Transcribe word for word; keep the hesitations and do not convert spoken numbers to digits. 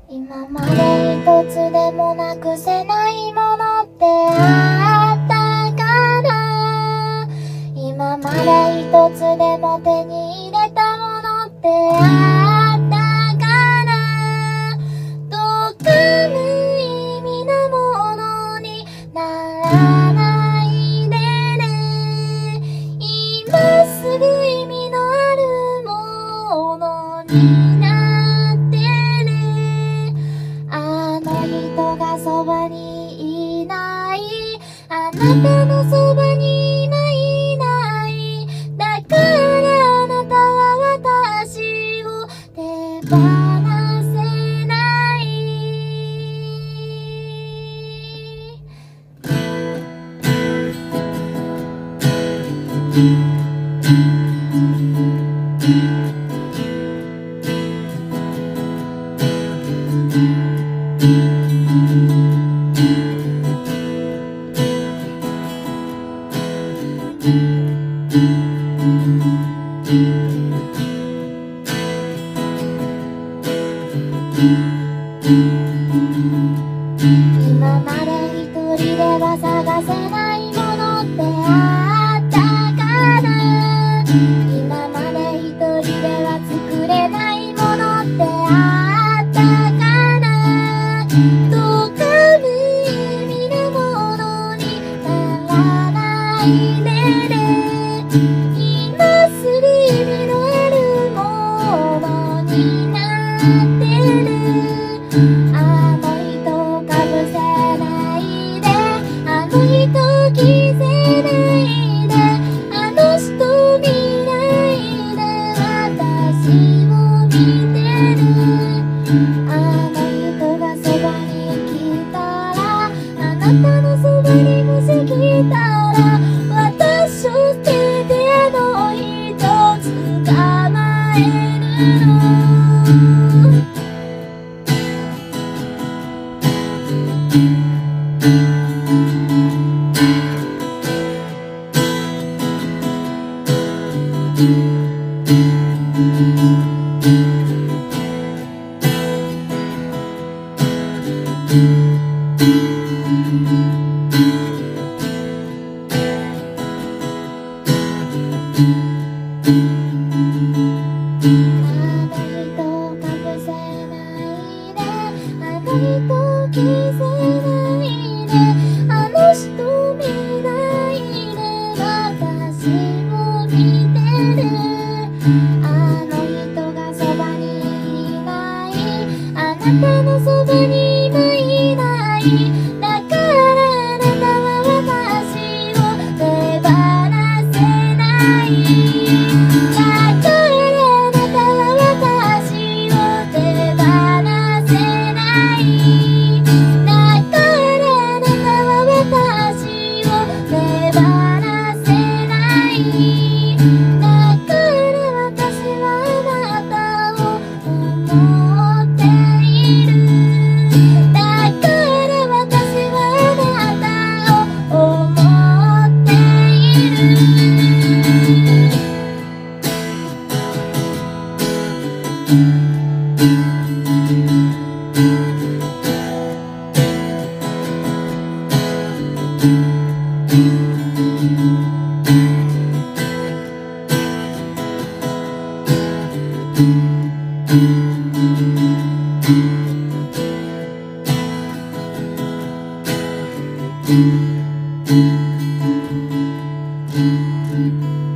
今まで一つでもなくせないものってあったかな。今まで一つでも手に入れたものってあったかな。どっか無意味なものにならないでね。今すぐ意味のあるものになってね。あの人がそばにいない、あなたのそばに今いない。だからあなたは私を手放せない。今まで一人では探せないものってあったかな。今まで一人では作れないものってあったかな。どうか無意味なものにならないでね。今すぐ意味のあるものになってる。あの人かぶせないで、あの人着せないで、あの人見ないで、私を見てる。あの人がそばに来たら、あなたのそばにもし来たら、私を捨ててあの人捕まえるの。 うん。